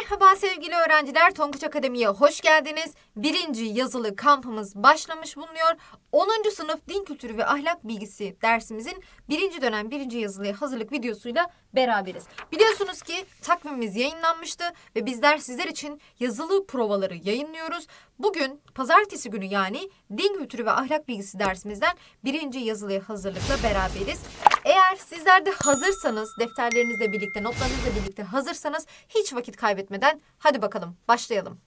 Merhaba sevgili öğrenciler, Tonguç Akademi'ye hoş geldiniz. Birinci yazılı kampımız başlamış bulunuyor. 10. sınıf din kültürü ve ahlak bilgisi dersimizin birinci dönem birinci yazılıya hazırlık videosuyla beraberiz. Biliyorsunuz ki takvimimiz yayınlanmıştı ve bizler sizler için yazılı provaları yayınlıyoruz. Bugün pazartesi günü yani din kültürü ve ahlak bilgisi dersimizden birinci yazılıya hazırlıkla beraberiz. Eğer sizler de hazırsanız, defterlerinizle birlikte, notlarınızla birlikte hazırsanız hiç vakit kaybetmeden hadi bakalım başlayalım.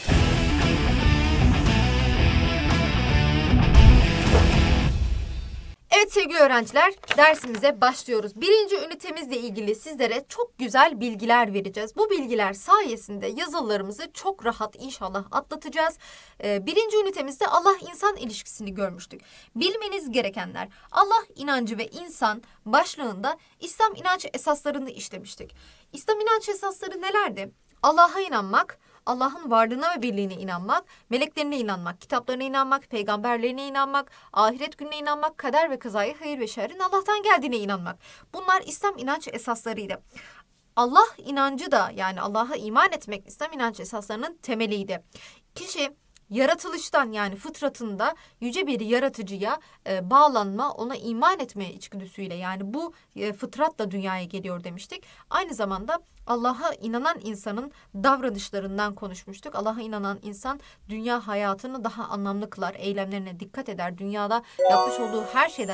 Evet sevgili öğrenciler, dersimize başlıyoruz. Birinci ünitemizle ilgili sizlere çok güzel bilgiler vereceğiz. Bu bilgiler sayesinde yazılarımızı çok rahat inşallah atlatacağız. Birinci ünitemizde Allah-insan ilişkisini görmüştük. Bilmeniz gerekenler: Allah inancı ve insan başlığında İslam inanç esaslarını işlemiştik. İslam inanç esasları nelerdi? Allah'a inanmak, Allah'ın varlığına ve birliğine inanmak, meleklerine inanmak, kitaplarına inanmak, peygamberlerine inanmak, ahiret gününe inanmak, kader ve kazaya, hayır ve şerrin Allah'tan geldiğine inanmak. Bunlar İslam inanç esaslarıydı. Allah inancı da, yani Allah'a iman etmek, İslam inanç esaslarının temeliydi. Kişi yaratılıştan, yani fıtratında yüce bir yaratıcıya bağlanma, ona iman etmeye içgüdüsüyle, yani bu fıtratla dünyaya geliyor demiştik. Aynı zamanda Allah'a inanan insanın davranışlarından konuşmuştuk. Allah'a inanan insan dünya hayatını daha anlamlı kılar, eylemlerine dikkat eder. Dünyada yapmış olduğu her şeyden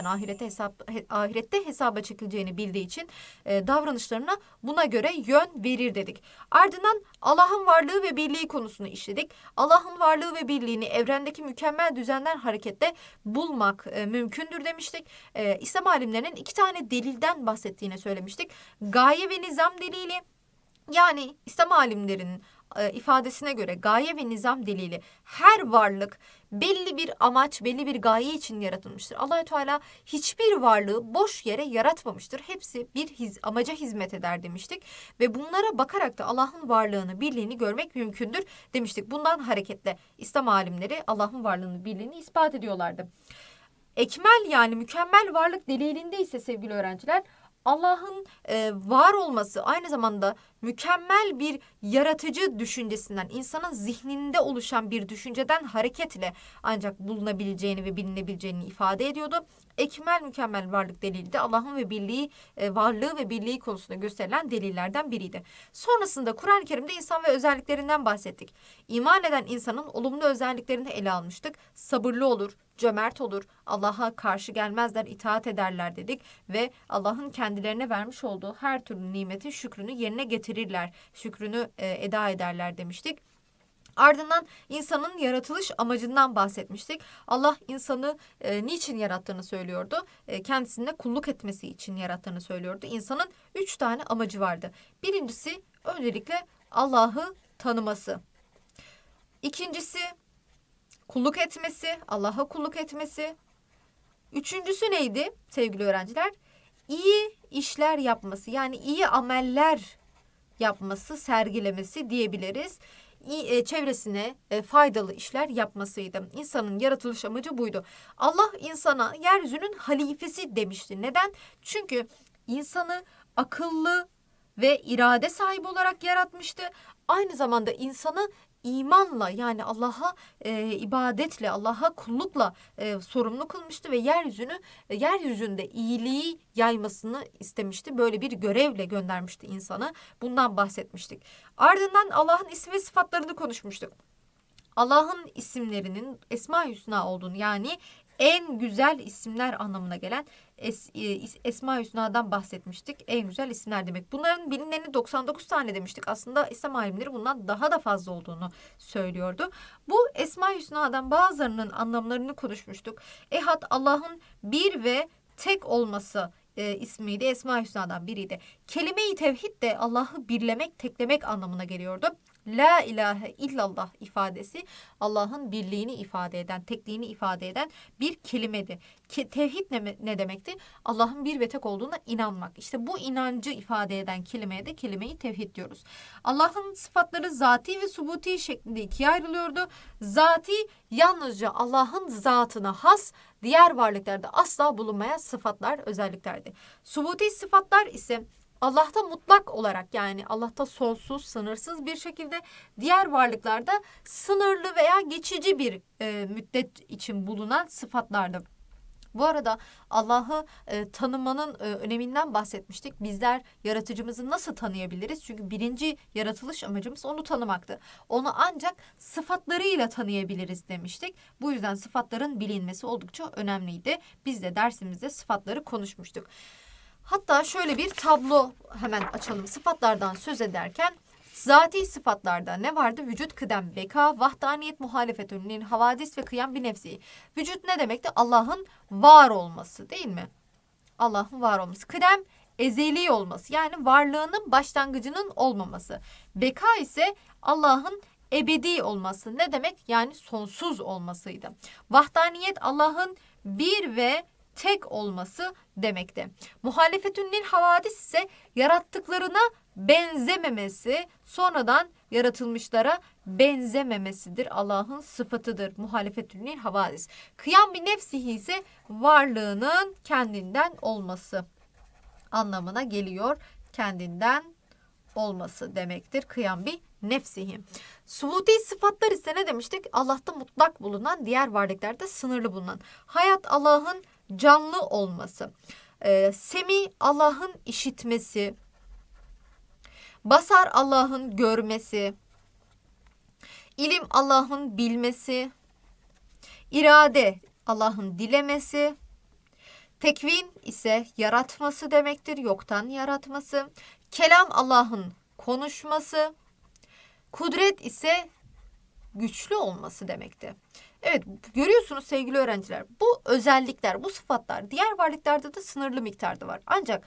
ahirette hesaba çekileceğini bildiği için davranışlarına buna göre yön verir dedik. Ardından Allah'ın varlığı ve birliği konusunu işledik. Allah'ın varlığı ve birliğini evrendeki mükemmel düzenden hareketle bulmak mümkündür demiştik. İslam alimlerinin iki tane delilden bahsettiğini söylemiştik. Gaye ve nizam delili, yani İslam alimlerinin ifadesine göre gaye ve nizam delili, her varlık belli bir amaç, belli bir gaye için yaratılmıştır. Allah-u Teala hiçbir varlığı boş yere yaratmamıştır. Hepsi bir amaca hizmet eder demiştik. Ve bunlara bakarak da Allah'ın varlığını, birliğini görmek mümkündür demiştik. Bundan hareketle İslam alimleri Allah'ın varlığını, birliğini ispat ediyorlardı. Ekmel, yani mükemmel varlık delilinde ise sevgili öğrenciler, Allah'ın var olması aynı zamanda mükemmel bir yaratıcı düşüncesinden, insanın zihninde oluşan bir düşünceden hareketle ancak bulunabileceğini ve bilinebileceğini ifade ediyordu. Ekmel, mükemmel varlık delili de Allah'ın ve birliği, varlığı ve birliği konusunda gösterilen delillerden biriydi. Sonrasında Kur'an-ı Kerim'de insan ve özelliklerinden bahsettik. İman eden insanın olumlu özelliklerini ele almıştık. Sabırlı olur, cömert olur, Allah'a karşı gelmezler, itaat ederler dedik ve Allah'ın kendilerine vermiş olduğu her türlü nimetin şükrünü yerine getirirler, şükrünü eda ederler demiştik. Ardından insanın yaratılış amacından bahsetmiştik. Allah insanı niçin yarattığını söylüyordu? Kendisine kulluk etmesi için yarattığını söylüyordu. İnsanın 3 tane amacı vardı. Birincisi öncelikle Allah'ı tanıması. İkincisi kulluk etmesi, Allah'a kulluk etmesi. Üçüncüsü neydi sevgili öğrenciler? İyi işler yapması, yani iyi ameller yapması, sergilemesi diyebiliriz. Çevresine faydalı işler yapmasıydı. İnsanın yaratılış amacı buydu. Allah insana yeryüzünün halifesi demişti. Neden? Çünkü insanı akıllı ve irade sahibi olarak yaratmıştı. Aynı zamanda insanı imanla, yani Allah'a ibadetle, Allah'a kullukla sorumlu kılmıştı ve yeryüzünde iyiliği yaymasını istemişti. Böyle bir görevle göndermişti insanı. Bundan bahsetmiştik. Ardından Allah'ın isim ve sıfatlarını konuşmuştuk. Allah'ın isimlerinin Esma-i Hüsna olduğunu, yani en güzel isimler anlamına gelen Esma-i Hüsna'dan bahsetmiştik. En güzel isimler demek. Bunların bilineni 99 tane demiştik. Aslında İslam alimleri bundan daha da fazla olduğunu söylüyordu. Bu Esma-i Hüsna'dan bazılarının anlamlarını konuşmuştuk. Ehad, Allah'ın bir ve tek olması ismiydi. Esma-i Hüsna'dan biriydi. Kelime-i tevhid de Allah'ı birlemek, teklemek anlamına geliyordu. La ilahe illallah ifadesi Allah'ın birliğini ifade eden, tekliğini ifade eden bir kelimedi. Tevhid ne demekti? Allah'ın bir ve tek olduğuna inanmak. İşte bu inancı ifade eden kelimeye de kelime-i tevhid diyoruz. Allah'ın sıfatları zati ve subuti şeklinde ikiye ayrılıyordu. Zati yalnızca Allah'ın zatına has, diğer varlıklarda asla bulunmayan sıfatlar, özelliklerdi. Subuti sıfatlar ise Allah'ta mutlak olarak, yani Allah'ta sonsuz, sınırsız bir şekilde, diğer varlıklarda sınırlı veya geçici bir müddet için bulunan sıfatlardır. Bu arada Allah'ı tanımanın öneminden bahsetmiştik. Bizler yaratıcımızı nasıl tanıyabiliriz? Çünkü birinci yaratılış amacımız onu tanımaktı. Onu ancak sıfatlarıyla tanıyabiliriz demiştik. Bu yüzden sıfatların bilinmesi oldukça önemliydi. Biz de dersimizde sıfatları konuşmuştuk. Hatta şöyle bir tablo hemen açalım. Sıfatlardan söz ederken zati sıfatlarda ne vardı? Vücut, kıdem, beka, vahdaniyet, muhalefet, ünlün, havadis ve kıyam bir nefsi. Vücut ne demekti? Allah'ın var olması, değil mi? Allah'ın var olması. Kıdem, ezeli olması, yani varlığının başlangıcının olmaması. Beka ise Allah'ın ebedi olması. Ne demek? Yani sonsuz olmasıydı. Vahdaniyet, Allah'ın bir ve tek olması demekti. Muhalefetün lil havadis ise yarattıklarına benzememesi, sonradan yaratılmışlara benzememesidir. Allah'ın sıfatıdır. Muhalefetün lil havadis. Kıyam bir nefsihi ise varlığının kendinden olması anlamına geliyor. Kendinden olması demektir. Kıyam bir nefsihi. Subuti sıfatlar ise ne demiştik? Allah'ta mutlak bulunan, diğer varlıklarda sınırlı bulunan. Hayat, Allah'ın canlı olması. Semi, Allah'ın işitmesi. Basar, Allah'ın görmesi. İlim, Allah'ın bilmesi. İrade, Allah'ın dilemesi. Tekvin ise yaratması demektir. Yoktan yaratması. Kelam, Allah'ın konuşması. Kudret ise güçlü olması demekti. Evet, görüyorsunuz sevgili öğrenciler, bu özellikler, bu sıfatlar diğer varlıklarda da sınırlı miktarda var. Ancak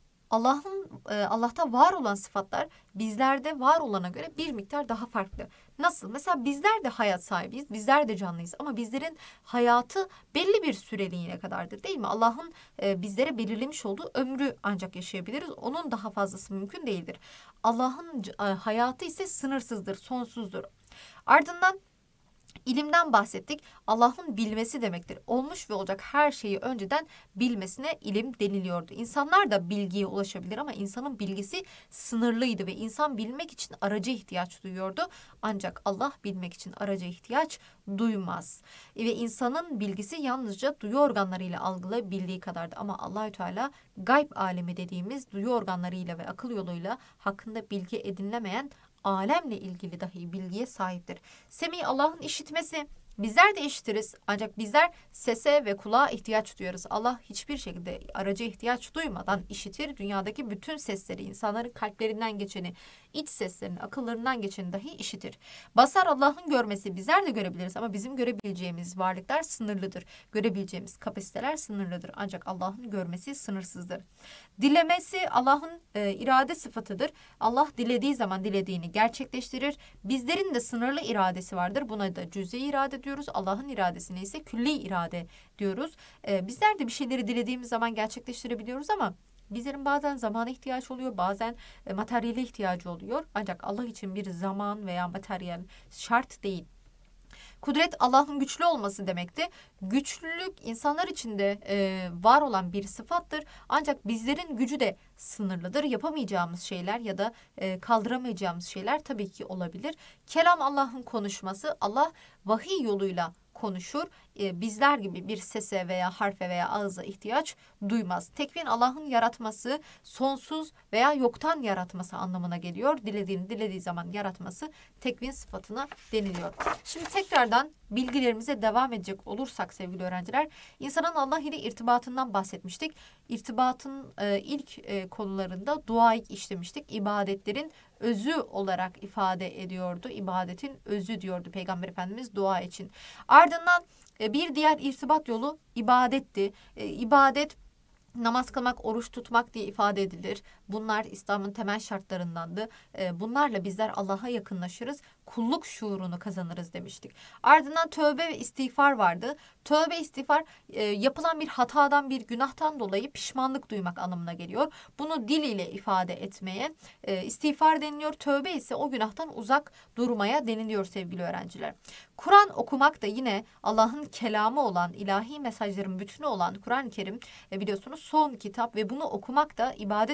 Allah'ta var olan sıfatlar bizlerde var olana göre bir miktar daha farklı. Nasıl? Mesela bizler de hayat sahibiyiz, bizler de canlıyız ama bizlerin hayatı belli bir süreliğine kadardır, değil mi? Allah'ın bizlere belirlemiş olduğu ömrü ancak yaşayabiliriz. Onun daha fazlası mümkün değildir. Allah'ın hayatı ise sınırsızdır, sonsuzdur. Ardından İlimden bahsettik. Allah'ın bilmesi demektir. Olmuş ve olacak her şeyi önceden bilmesine ilim deniliyordu. İnsanlar da bilgiye ulaşabilir ama insanın bilgisi sınırlıydı ve insan bilmek için araca ihtiyaç duyuyordu. Ancak Allah bilmek için araca ihtiyaç duymaz. Ve insanın bilgisi yalnızca duyu organlarıyla algılayabildiği kadardı. Ama Allahü Teala gayb alemi dediğimiz duyu organlarıyla ve akıl yoluyla hakkında bilgi edinilemeyen alemle ilgili dahi bilgiye sahiptir. Semi, Allah'ın işitmesi. Bizler de işitiriz ancak bizler sese ve kulağa ihtiyaç duyarız. Allah hiçbir şekilde araca ihtiyaç duymadan işitir. Dünyadaki bütün sesleri, insanların kalplerinden geçeni, iç seslerini, akıllarından geçeni dahi işitir. Basar, Allah'ın görmesi. Bizler de görebiliriz ama bizim görebileceğimiz varlıklar sınırlıdır. Görebileceğimiz kapasiteler sınırlıdır. Ancak Allah'ın görmesi sınırsızdır. Dilemesi Allah'ın irade sıfatıdır. Allah dilediği zaman dilediğini gerçekleştirir. Bizlerin de sınırlı iradesi vardır. Buna da cüz'i irade diyoruz. Allah'ın iradesine ise külli irade diyoruz. Bizler de bir şeyleri dilediğimiz zaman gerçekleştirebiliyoruz ama bizlerin bazen zamana ihtiyaç oluyor, bazen materyale ihtiyacı oluyor. Ancak Allah için bir zaman veya materyal şart değil. Kudret, Allah'ın güçlü olması demekti. Güçlülük insanlar içinde var olan bir sıfattır. Ancak bizlerin gücü de sınırlıdır. Yapamayacağımız şeyler ya da kaldıramayacağımız şeyler tabii ki olabilir. Kelam, Allah'ın konuşması. Allah vahiy yoluyla konuşur. Bizler gibi bir sese veya harfe veya ağıza ihtiyaç duymaz. Tekvin, Allah'ın yaratması, sonsuz veya yoktan yaratması anlamına geliyor. Dilediği zaman yaratması tekvin sıfatına deniliyor. Şimdi tekrardan bilgilerimize devam edecek olursak sevgili öğrenciler, insanın Allah ile irtibatından bahsetmiştik. İrtibatın ilk konularında duayı işlemiştik. İbadetlerin özü olarak ifade ediyordu. İbadetin özü diyordu Peygamber Efendimiz dua için. Ardından bir diğer irtibat yolu ibadetti. İbadet namaz kılmak, oruç tutmak diye ifade edilir. Bunlar İslam'ın temel şartlarındandı. Bunlarla bizler Allah'a yakınlaşırız, kulluk şuurunu kazanırız demiştik. Ardından tövbe ve istiğfar vardı. Tövbe, istiğfar yapılan bir hatadan, bir günahtan dolayı pişmanlık duymak anlamına geliyor. Bunu dil ile ifade etmeye istiğfar deniliyor. Tövbe ise o günahtan uzak durmaya deniliyor sevgili öğrenciler. Kur'an okumak da yine Allah'ın kelamı olan, ilahi mesajların bütünü olan Kur'an-ı Kerim biliyorsunuz son kitap ve bunu okumak da ibadet olarak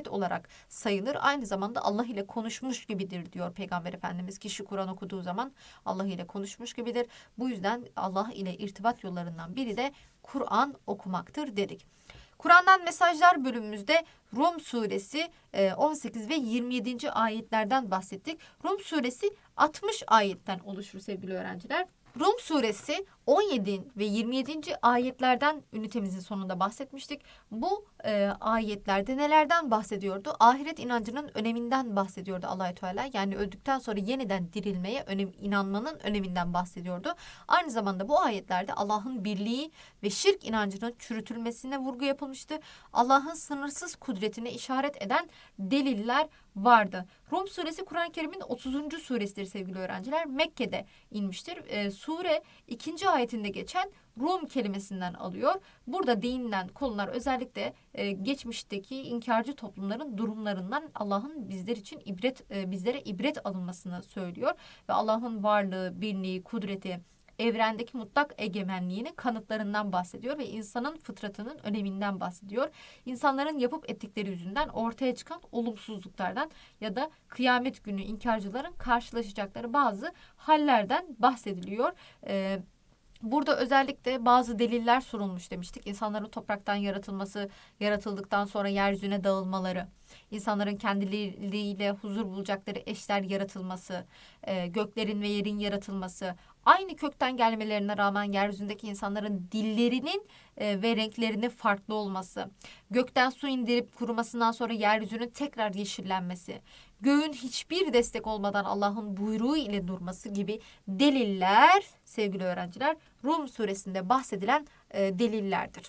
olarak sayılır. Aynı zamanda Allah ile konuşmuş gibidir diyor Peygamber Efendimiz. Kişi Kur'an okuduğu zaman Allah ile konuşmuş gibidir. Bu yüzden Allah ile irtibat yollarından biri de Kur'an okumaktır dedik. Kur'an'dan mesajlar bölümümüzde Rum suresi 18 ve 27. ayetlerden bahsettik. Rum suresi 60 ayetten oluşur sevgili öğrenciler. Rum suresi 17 ve 27. ayetlerden ünitemizin sonunda bahsetmiştik. Bu ayetlerde nelerden bahsediyordu? Ahiret inancının öneminden bahsediyordu Allah-u Teala. Yani öldükten sonra yeniden dirilmeye inanmanın öneminden bahsediyordu. Aynı zamanda bu ayetlerde Allah'ın birliği ve şirk inancının çürütülmesine vurgu yapılmıştı. Allah'ın sınırsız kudretine işaret eden deliller vardı. Rum suresi Kur'an-ı Kerim'in 30. suresidir sevgili öğrenciler. Mekke'de inmiştir. Sure 2. ayetinde geçen Rum kelimesinden alıyor. Burada değinilen konular özellikle geçmişteki inkarcı toplumların durumlarından Allah'ın bizlere ibret alınmasını söylüyor ve Allah'ın varlığı, birliği, kudreti, evrendeki mutlak egemenliğinin kanıtlarından bahsediyor ve insanın fıtratının öneminden bahsediyor. İnsanların yapıp ettikleri yüzünden ortaya çıkan olumsuzluklardan ya da kıyamet günü inkarcıların karşılaşacakları bazı hallerden bahsediliyor. Burada özellikle bazı deliller sunulmuş demiştik. İnsanların topraktan yaratılması, yaratıldıktan sonra yeryüzüne dağılmaları, insanların kendileriyle huzur bulacakları eşler yaratılması, göklerin ve yerin yaratılması, aynı kökten gelmelerine rağmen yeryüzündeki insanların dillerinin ve renklerinin farklı olması, gökten su indirip kurumasından sonra yeryüzünün tekrar yeşillenmesi, göğün hiçbir destek olmadan Allah'ın buyruğu ile durması gibi deliller sevgili öğrenciler Rum suresinde bahsedilen delillerdir.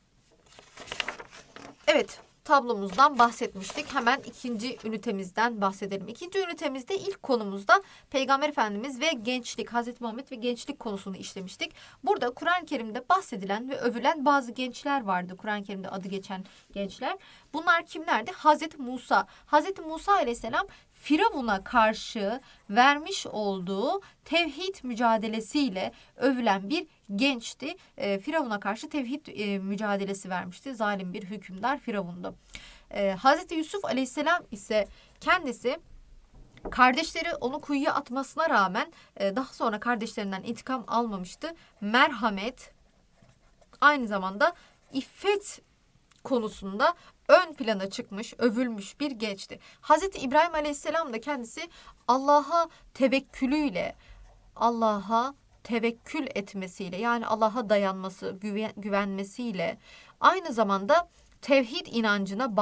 Evet, tablomuzdan bahsetmiştik. Hemen ikinci ünitemizden bahsedelim. İkinci ünitemizde ilk konumuzda Peygamber Efendimiz ve gençlik, Hazreti Muhammed ve gençlik konusunu işlemiştik. Burada Kur'an-ı Kerim'de bahsedilen ve övülen bazı gençler vardı. Kur'an-ı Kerim'de adı geçen gençler. Bunlar kimlerdi? Hazreti Musa. Hazreti Musa Aleyhisselam Firavun'a karşı vermiş olduğu tevhid mücadelesiyle övülen bir gençti. Firavun'a karşı tevhid mücadelesi vermişti. Zalim bir hükümdar Firavun'du. Hazreti Yusuf Aleyhisselam ise kendisi kardeşleri onu kuyuya atmasına rağmen daha sonra kardeşlerinden intikam almamıştı. Merhamet, aynı zamanda iffet konusunda ön plana çıkmış, övülmüş bir gençti. Hazreti İbrahim Aleyhisselam da kendisi Allah'a tevekkülüyle, Allah'a tevekkül etmesiyle, yani Allah'a dayanması, güvenmesiyle, aynı zamanda tevhid inancına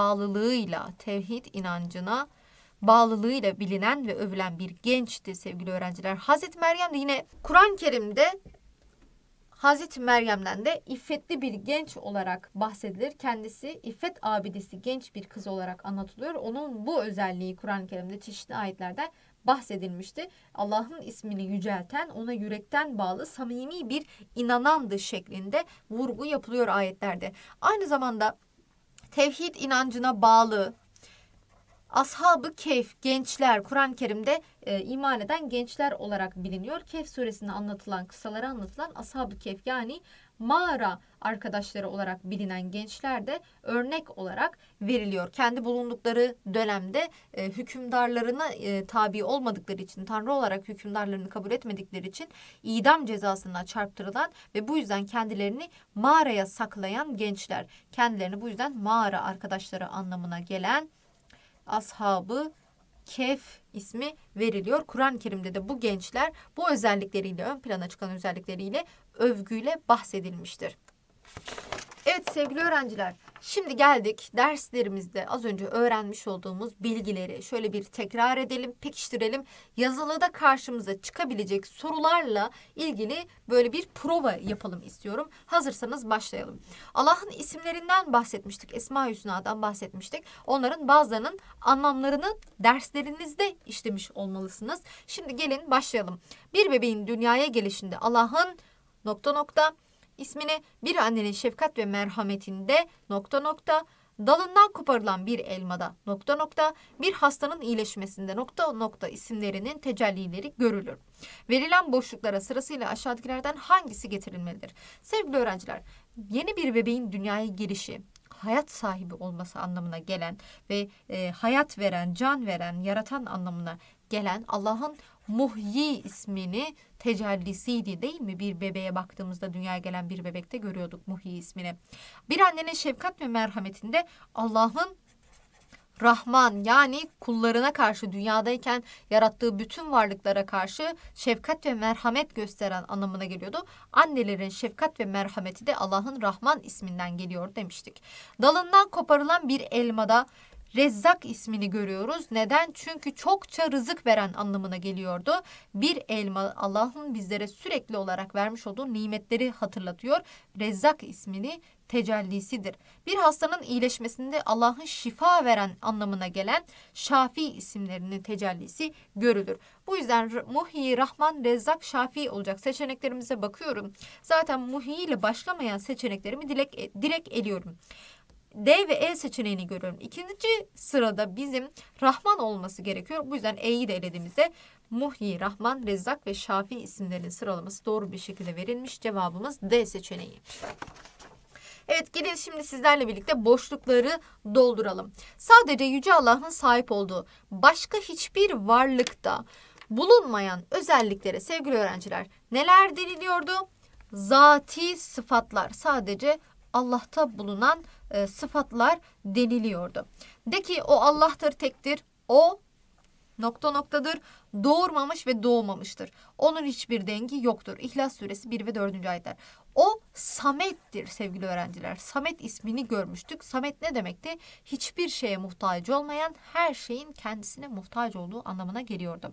bağlılığıyla bilinen ve övülen bir gençti sevgili öğrenciler. Hazreti Meryem de yine Kur'an-ı Kerim'de Hazreti Meryem'den de iffetli bir genç olarak bahsedilir. Kendisi iffet abidesi genç bir kız olarak anlatılıyor. Onun bu özelliği Kur'an-ı Kerim'de çeşitli ayetlerden bahsedilmişti. Allah'ın ismini yücelten, ona yürekten bağlı, samimi bir inanandı şeklinde vurgu yapılıyor ayetlerde. Aynı zamanda tevhid inancına bağlı Ashab-ı Kehf, gençler, Kur'an-ı Kerim'de iman eden gençler olarak biliniyor. Kehf suresinde anlatılan, kıssaları anlatılan Ashab-ı Kehf, yani mağara arkadaşları olarak bilinen gençler de örnek olarak veriliyor. Kendi bulundukları dönemde hükümdarlarına tabi olmadıkları için, Tanrı olarak hükümdarlarını kabul etmedikleri için idam cezasına çarptırılan ve bu yüzden kendilerini mağaraya saklayan gençler. Kendilerini bu yüzden mağara arkadaşları anlamına gelen Ashab-ı Kehf ismi veriliyor. Kur'an-ı Kerim'de de bu gençler bu özellikleriyle, ön plana çıkan özellikleriyle övgüyle bahsedilmiştir. Evet sevgili öğrenciler, şimdi geldik derslerimizde az önce öğrenmiş olduğumuz bilgileri şöyle bir tekrar edelim, pekiştirelim. Yazılıda karşımıza çıkabilecek sorularla ilgili böyle bir prova yapalım istiyorum. Hazırsanız başlayalım. Allah'ın isimlerinden bahsetmiştik, Esma-i Hüsna'dan bahsetmiştik. Onların bazılarının anlamlarını derslerinizde işlemiş olmalısınız. Şimdi gelin başlayalım. Bir bebeğin dünyaya gelişinde Allah'ın ... İsmini, bir annenin şefkat ve merhametinde ... dalından koparılan bir elmada ... bir hastanın iyileşmesinde ... isimlerinin tecellileri görülür. Verilen boşluklara sırasıyla aşağıdakilerden hangisi getirilmelidir? Sevgili öğrenciler, yeni bir bebeğin dünyaya gelişi hayat sahibi olması anlamına gelen ve hayat veren, can veren, yaratan anlamına gelen Allah'ın Muhyi ismini tecellisiydi değil mi? Bir bebeğe baktığımızda, dünyaya gelen bir bebekte görüyorduk Muhyi ismini. Bir annenin şefkat ve merhametinde Allah'ın Rahman, yani kullarına karşı, dünyadayken yarattığı bütün varlıklara karşı şefkat ve merhamet gösteren anlamına geliyordu. Annelerin şefkat ve merhameti de Allah'ın Rahman isminden geliyor demiştik. Dalından koparılan bir elmada Rezzak ismini görüyoruz. Neden? Çünkü çokça rızık veren anlamına geliyordu. Bir elma Allah'ın bizlere sürekli olarak vermiş olduğu nimetleri hatırlatıyor. Rezzak ismini tecellisidir. Bir hastanın iyileşmesinde Allah'ın şifa veren anlamına gelen Şafi isimlerinin tecellisi görülür. Bu yüzden Muhyi, Rahman, Rezzak, Şafi olacak seçeneklerimize bakıyorum. Zaten Muhyi ile başlamayan seçeneklerimi direkt eliyorum. D ve E seçeneğini görüyorum. İkinci sırada bizim Rahman olması gerekiyor. Bu yüzden E'yi de elediğimizde Muhyi, Rahman, Rezzak ve Şafi isimlerinin sıralaması doğru bir şekilde verilmiş. Cevabımız D seçeneği. Evet, gelin şimdi sizlerle birlikte boşlukları dolduralım. Sadece Yüce Allah'ın sahip olduğu başka hiçbir varlıkta bulunmayan özelliklere sevgili öğrenciler neler deniliyordu? Zati sıfatlar, sadece Allah'ta bulunan sıfatlar deniliyordu. De ki o Allah'tır, tektir. O noktadır. Doğurmamış ve doğmamıştır. Onun hiçbir dengi yoktur. İhlas suresi 1 ve 4. ayetler. O Samet'tir sevgili öğrenciler. Samet ismini görmüştük. Samet ne demekti? Hiçbir şeye muhtaç olmayan, her şeyin kendisine muhtaç olduğu anlamına geliyordu.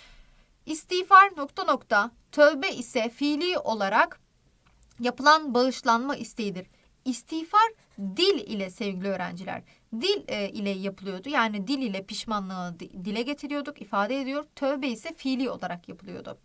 İstiğfar tövbe ise fiili olarak yapılan bağışlanma isteğidir. İstiğfar dil ile sevgili öğrenciler. Dil ile yapılıyordu. Yani dil ile pişmanlığı dile getiriyorduk, ifade ediyor. Tövbe ise fiili olarak yapılıyordu.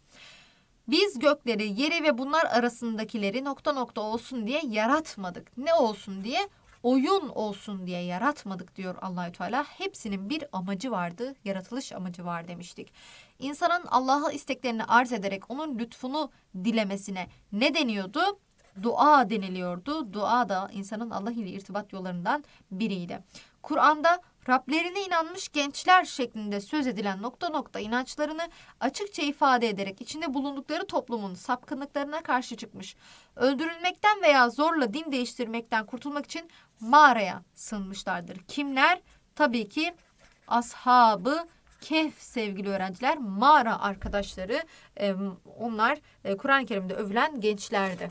Biz gökleri, yeri ve bunlar arasındakileri olsun diye yaratmadık. Ne olsun diye? Oyun olsun diye yaratmadık diyor Allahü Teala. Hepsinin bir amacı vardı, yaratılış amacı var demiştik. İnsanın Allah'a isteklerini arz ederek onun lütfunu dilemesine ne deniyordu? Dua deniliyordu. Dua da insanın Allah ile irtibat yollarından biriydi. Kur'an'da Rablerine inanmış gençler şeklinde söz edilen inançlarını açıkça ifade ederek içinde bulundukları toplumun sapkınlıklarına karşı çıkmış. Öldürülmekten veya zorla din değiştirmekten kurtulmak için mağaraya sığınmışlardır. Kimler? Tabii ki Ashab-ı Kehf sevgili öğrenciler, mağara arkadaşları. Onlar Kur'an-ı Kerim'de övülen gençlerdi.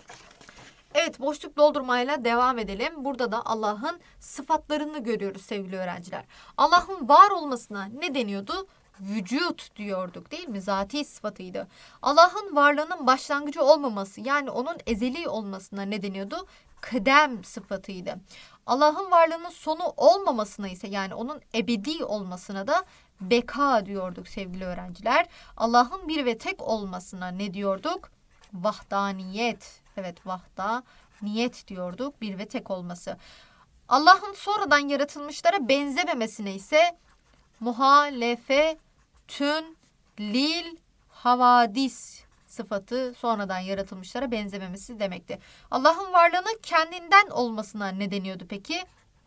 Evet, boşluk doldurmayla devam edelim. Burada da Allah'ın sıfatlarını görüyoruz sevgili öğrenciler. Allah'ın var olmasına ne deniyordu? Vücut diyorduk değil mi? Zati sıfatıydı. Allah'ın varlığının başlangıcı olmaması, yani onun ezeli olmasına ne deniyordu? Kıdem sıfatıydı. Allah'ın varlığının sonu olmamasına ise, yani onun ebedi olmasına da beka diyorduk sevgili öğrenciler. Allah'ın bir ve tek olmasına ne diyorduk? Vahdaniyet. Evet, vahdaniyet diyorduk, bir ve tek olması. Allah'ın sonradan yaratılmışlara benzememesine ise muhalefetün lil havadis sıfatı, sonradan yaratılmışlara benzememesi demekti. Allah'ın varlığının kendinden olmasına ne deniyordu peki?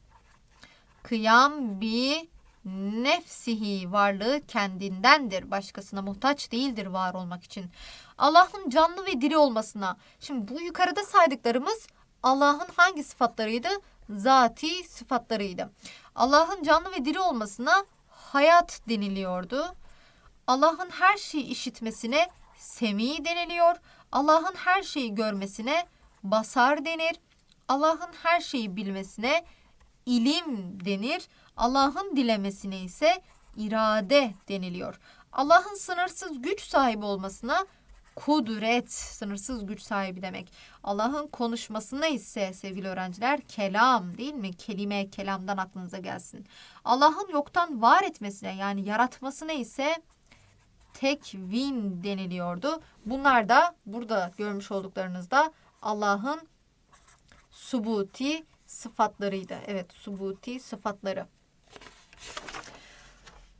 Kıyam bi nefsihi, varlığı kendindendir. Başkasına muhtaç değildir var olmak için. Allah'ın canlı ve diri olmasına. Şimdi bu yukarıda saydıklarımız Allah'ın hangi sıfatlarıydı? Zati sıfatlarıydı. Allah'ın canlı ve diri olmasına hayat deniliyordu. Allah'ın her şeyi işitmesine semi deniliyor. Allah'ın her şeyi görmesine basar denir. Allah'ın her şeyi bilmesine ilim denir. Allah'ın dilemesine ise irade deniliyor. Allah'ın sınırsız güç sahibi olmasına kudret, sınırsız güç sahibi demek. Allah'ın konuşmasına ise sevgili öğrenciler kelam değil mi? Kelime, kelamdan aklınıza gelsin. Allah'ın yoktan var etmesine, yani yaratmasına ise tekvin deniliyordu. Bunlar da burada görmüş olduklarınızda Allah'ın subuti sıfatlarıydı. Evet, subuti sıfatları.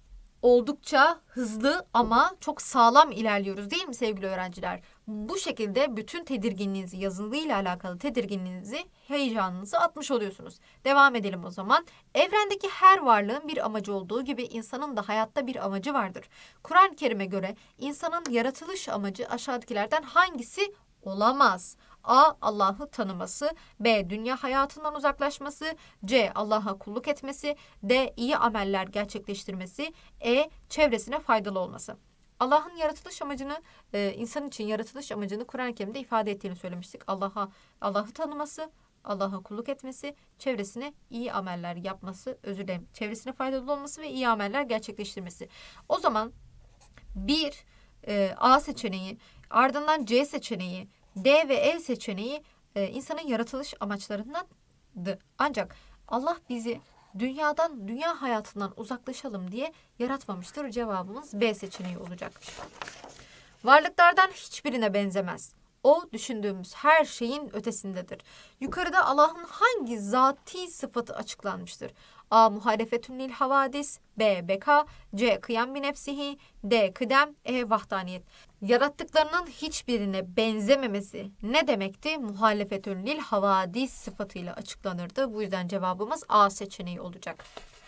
oldukça hızlı ama çok sağlam ilerliyoruz değil mi sevgili öğrenciler? Bu şekilde bütün tedirginliğinizi, yazılıyla alakalı tedirginliğinizi, heyecanınızı atmış oluyorsunuz. Devam edelim o zaman. Evrendeki her varlığın bir amacı olduğu gibi insanın da hayatta bir amacı vardır. Kur'an-ı Kerim'e göre insanın yaratılış amacı aşağıdakilerden hangisi olamaz? A. Allah'ı tanıması. B. Dünya hayatından uzaklaşması. C. Allah'a kulluk etmesi. D. İyi ameller gerçekleştirmesi. E. Çevresine faydalı olması. Allah'ın yaratılış amacını, insan için yaratılış amacını Kur'an-ı Kerim'de ifade ettiğini söylemiştik. Allah'ı tanıması, Allah'a kulluk etmesi, çevresine iyi ameller yapması, çevresine faydalı olması ve iyi ameller gerçekleştirmesi. O zaman bir A seçeneği, ardından C seçeneği, D ve E seçeneği insanın yaratılış amaçlarındandı. Ancak Allah bizi dünya hayatından uzaklaşalım diye yaratmamıştır. Cevabımız B seçeneği olacak. Varlıklardan hiçbirine benzemez. O düşündüğümüz her şeyin ötesindedir. Yukarıda Allah'ın hangi zati sıfatı açıklanmıştır? A. Muhalefetün lil havadis. B. Beka. C. Kıyam bi nefsihi. D. Kıdem. E. Vahdaniyet. Yarattıklarının hiçbirine benzememesi ne demekti? Muhalefetün lil havadis sıfatıyla açıklanırdı. Bu yüzden cevabımız A seçeneği olacak.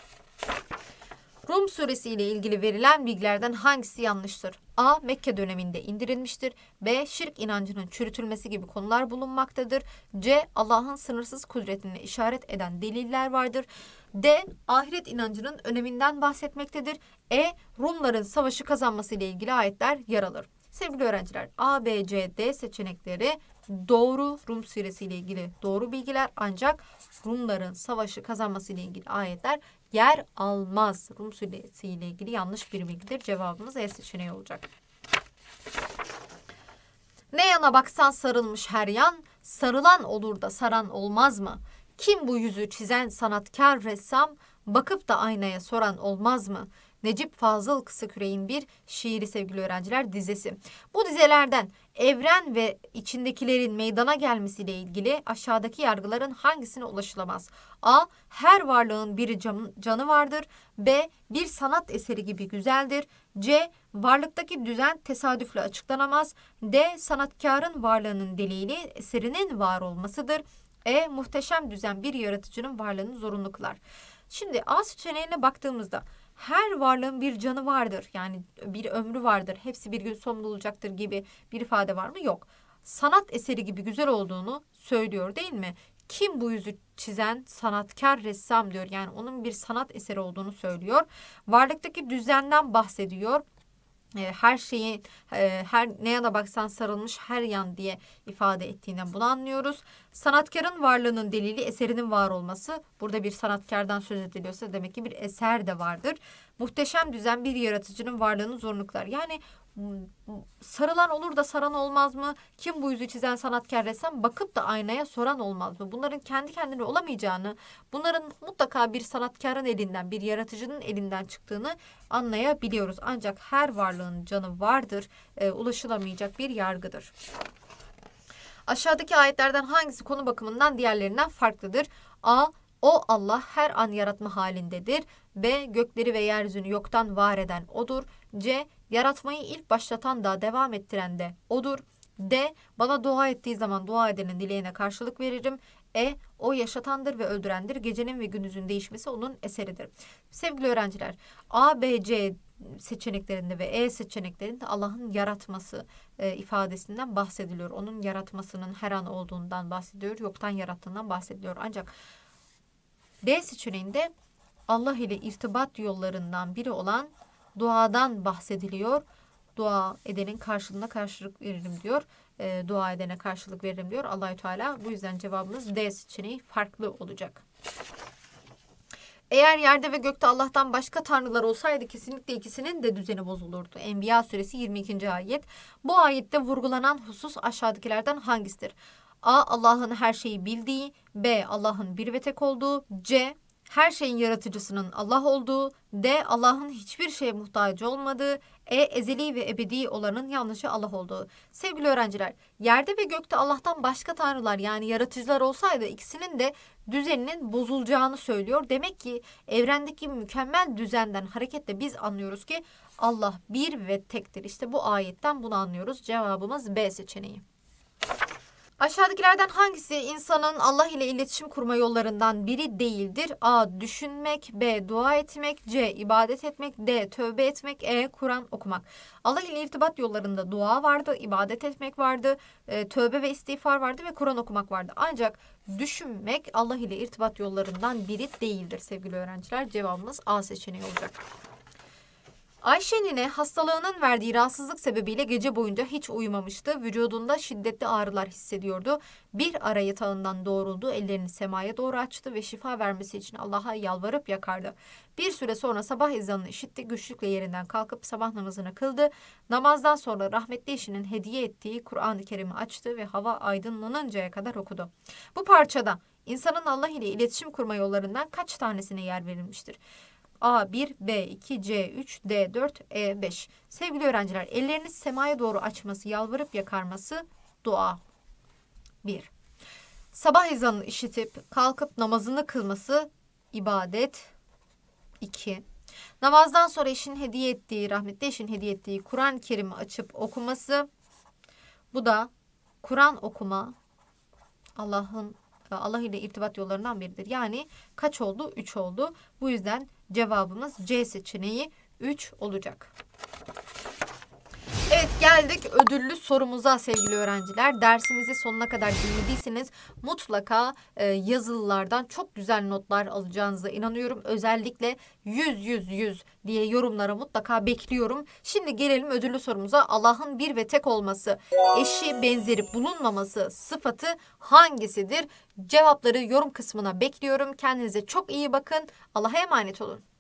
Rum suresi ile ilgili verilen bilgilerden hangisi yanlıştır? A. Mekke döneminde indirilmiştir. B. Şirk inancının çürütülmesi gibi konular bulunmaktadır. C. Allah'ın sınırsız kudretine işaret eden deliller vardır. D. Ahiret inancının öneminden bahsetmektedir. E. Rumların savaşı kazanması ile ilgili ayetler yer alır. Sevgili öğrenciler, A, B, C, D seçenekleri doğru. Rum suresi ile ilgili doğru bilgiler, ancak Rumların savaşı kazanması ile ilgili ayetler yer almaz. Rum suresi ile ilgili yanlış bir bilgidir. Cevabımız E seçeneği olacak. Ne yana baksan sarılmış her yan, sarılan olur da saran olmaz mı? Kim bu yüzü çizen sanatkar ressam, bakıp da aynaya soran olmaz mı? Necip Fazıl Kısaküre'nin bir şiiri sevgili öğrenciler, dizesi. Bu dizelerden evren ve içindekilerin meydana gelmesiyle ilgili aşağıdaki yargıların hangisine ulaşılamaz? A. Her varlığın bir canı vardır. B. Bir sanat eseri gibi güzeldir. C. Varlıktaki düzen tesadüfle açıklanamaz. D. Sanatkarın varlığının delili eserinin var olmasıdır. E. Muhteşem düzen bir yaratıcının varlığını zorunlu kılar. Şimdi A seçeneğine baktığımızda her varlığın bir canı vardır. Yani bir ömrü vardır. Hepsi bir gün son bulacaktır gibi bir ifade var mı? Yok. Sanat eseri gibi güzel olduğunu söylüyor değil mi? Kim bu yüzü çizen sanatkar ressam diyor. Yani onun bir sanat eseri olduğunu söylüyor. Varlıktaki düzenden bahsediyor. Her şeyi, her ne yana baksan sarılmış her yan diye ifade ettiğinden bunu anlıyoruz. Sanatkarın varlığının delili eserinin var olması. Burada bir sanatkardan söz ediliyorsa demek ki bir eser de vardır. Muhteşem düzen bir yaratıcının varlığını zorunlu kılar. Yani sarılan olur da saran olmaz mı? Kim bu yüzü çizen sanatkar ressam, bakıp da aynaya soran olmaz mı? Bunların kendi kendine olamayacağını, bunların mutlaka bir sanatkarın elinden, bir yaratıcının elinden çıktığını anlayabiliyoruz. Ancak her varlığın canı vardır, ulaşılamayacak bir yargıdır. Aşağıdaki ayetlerden hangisi konu bakımından diğerlerinden farklıdır? A. O Allah her an yaratma halindedir. B. Gökleri ve yeryüzünü yoktan var eden O'dur. C. Yaratmayı ilk başlatan da devam ettiren de O'dur. D. Bana dua ettiği zaman dua edenin dileğine karşılık veririm. E. O yaşatandır ve öldürendir. Gecenin ve gündüzün değişmesi onun eseridir. Sevgili öğrenciler, A, B, C seçeneklerinde ve E seçeneklerinde Allah'ın yaratması ifadesinden bahsediliyor. Onun yaratmasının her an olduğundan bahsediyor. Yoktan yarattığından bahsediliyor. Ancak D seçeneğinde Allah ile irtibat yollarından biri olan duadan bahsediliyor. Dua edenin karşılığına karşılık veririm diyor. Dua edene karşılık veririm diyor Allahü Teala. Bu yüzden cevabımız D seçeneği farklı olacak. Eğer yerde ve gökte Allah'tan başka tanrılar olsaydı kesinlikle ikisinin de düzeni bozulurdu. Enbiya suresi 22. ayet. Bu ayette vurgulanan husus aşağıdakilerden hangisidir? A. Allah'ın her şeyi bildiği. B. Allah'ın bir ve tek olduğu. C. Her şeyin yaratıcısının Allah olduğu. D. Allah'ın hiçbir şeye muhtaç olmadığı. Ezeli ve ebedi olanın yanlışı Allah olduğu. Sevgili öğrenciler, yerde ve gökte Allah'tan başka tanrılar yani yaratıcılar olsaydı ikisinin de düzeninin bozulacağını söylüyor. Demek ki evrendeki mükemmel düzenden hareketle biz anlıyoruz ki Allah bir ve tektir. İşte bu ayetten bunu anlıyoruz. Cevabımız B seçeneği. Aşağıdakilerden hangisi insanın Allah ile iletişim kurma yollarından biri değildir? A. Düşünmek, B. Dua etmek, C. İbadet etmek, D. Tövbe etmek, E. Kur'an okumak. Allah ile irtibat yollarında dua vardı, ibadet etmek vardı, tövbe ve istiğfar vardı ve Kur'an okumak vardı. Ancak düşünmek Allah ile irtibat yollarından biri değildir sevgili öğrenciler. Cevabımız A seçeneği olacak. Ayşe nine hastalığının verdiği rahatsızlık sebebiyle gece boyunca hiç uyumamıştı. Vücudunda şiddetli ağrılar hissediyordu. Bir ara yatağından doğruldu, ellerini semaya doğru açtı ve şifa vermesi için Allah'a yalvarıp yakardı. Bir süre sonra sabah ezanını işitti, güçlükle yerinden kalkıp sabah namazını kıldı. Namazdan sonra rahmetli eşinin hediye ettiği Kur'an-ı Kerim'i açtı ve hava aydınlanıncaya kadar okudu. Bu parçada insanın Allah ile iletişim kurma yollarından kaç tanesine yer verilmiştir? A1, B2, C3, D4, E5. Sevgili öğrenciler, ellerini semaya doğru açması, yalvarıp yakarması dua. 1. Sabah ezanını işitip kalkıp namazını kılması ibadet. 2. Namazdan sonra rahmetli eşin hediye ettiği Kur'an-ı Kerim'i açıp okuması. Bu da Kur'an okuma. Allah ile irtibat yollarından biridir. Yani kaç oldu? 3 oldu. Bu yüzden cevabımız C seçeneği 3 olacak. Evet, geldik ödüllü sorumuza sevgili öğrenciler. Dersimizi sonuna kadar dinlediyseniz mutlaka yazılılardan çok güzel notlar alacağınıza inanıyorum. Özellikle 100 diye yorumlara mutlaka bekliyorum. Şimdi gelelim ödüllü sorumuza. Allah'ın bir ve tek olması, eşi benzeri bulunmaması sıfatı hangisidir? Cevapları yorum kısmına bekliyorum. Kendinize çok iyi bakın. Allah'a emanet olun.